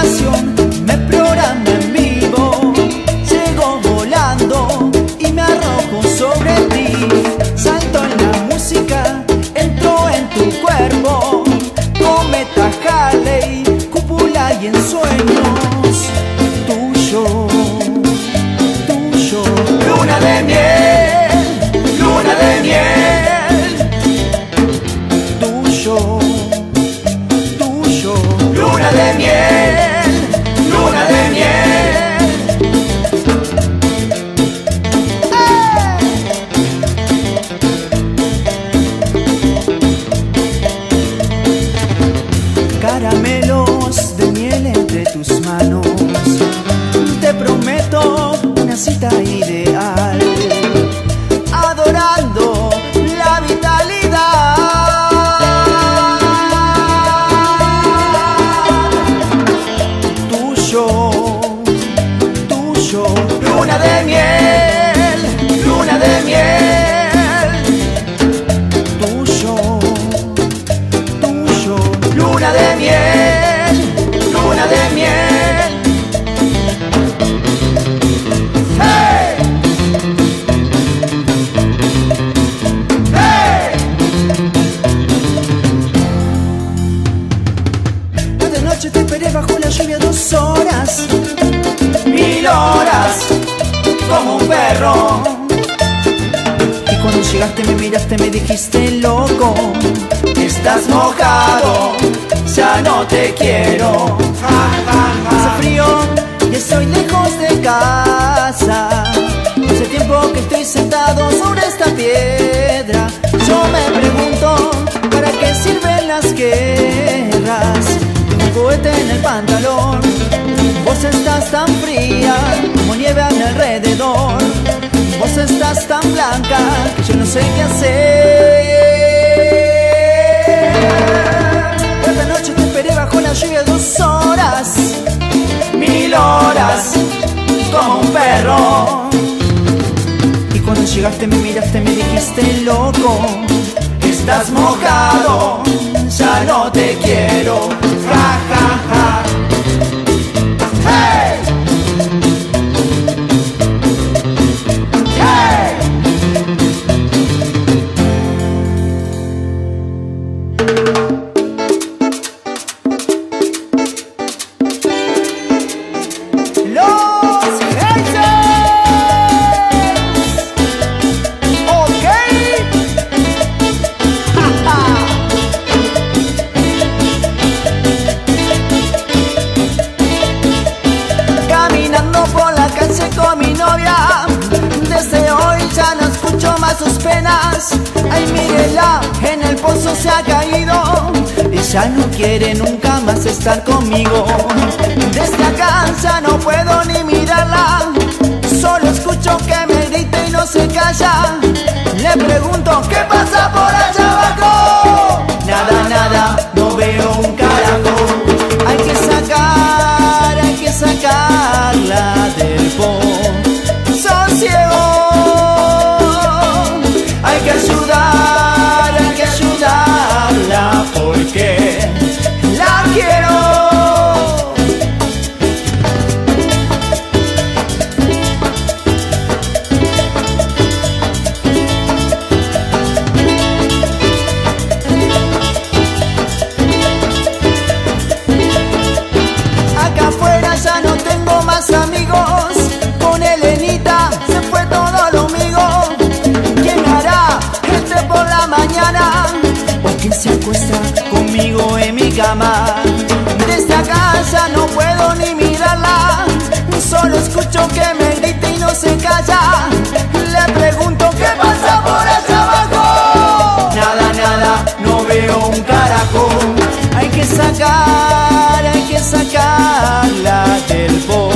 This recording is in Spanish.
pasión me programa en vivo. Llego volando y me arrojo sobre ti. Salto en la música, entro en tu cuerpo. Cometa Halley, cúpula y en sueños. Tuyo, tuyo. Luna de miel, luna de miel. Tuyo, tuyo. Luna de miel, luna de miel. Caramelos de miel entre tus manos. Te prometo una cita ideal, adorando la vitalidad. Tuyo, tuyo. Luna de miel, luna de miel. Tuyo, tuyo. Luna de miel, luna de miel. ¡Hey! ¡Hey! Cada noche te esperé bajo la lluvia 2 horas, 1000 horas, como un perro. Y cuando llegaste me miraste, me dijiste loco, estás mojado, ya no te quiero. Hace frío y estoy lejos de casa. Hace tiempo que estoy sentado sobre esta piedra. Yo me pregunto, ¿para qué sirven las guerras? Tengo un cohete en el pantalón. Vos estás tan fría como nieve a mi alrededor. Vos estás tan blanca que yo no sé qué hacer. Esta noche te esperé bajo la lluvia 2 horas, 1000 horas, como un perro. Y cuando llegaste me miraste, me dijiste loco, estás mojado, ya no te quiero. Ja, ja, ja. ¡Hey! ¡Hey! Los haters, ok. Caminando por la calle con mi novia, desde hoy ya no escucho más sus penas. Ay, mírela, en el pozo se ha caído y ya no quiere nunca más estar conmigo. Desde acá ya no puedo ni mirarla, solo escucho que me grita y no se calla. Le pregunto, ¿qué pasa por allá abajo? Nada, nada, no veo un carajo. Hay que sacarla del pozo ciego. Hay que ayudarla porque la quiero. Acá afuera ya no tengo más amigos, con Elenita se fue todo lo mío. ¿Quién hará entre por la mañana? ¿O quién se acuesta conmigo en mi cama? Desde acá ya no puedo ni mirarla, solo escucho que me grita y no se calla. Le pregunto, ¿qué pasa por allá abajo? Nada, nada, no veo un carajo. Hay que sacarla del pozo.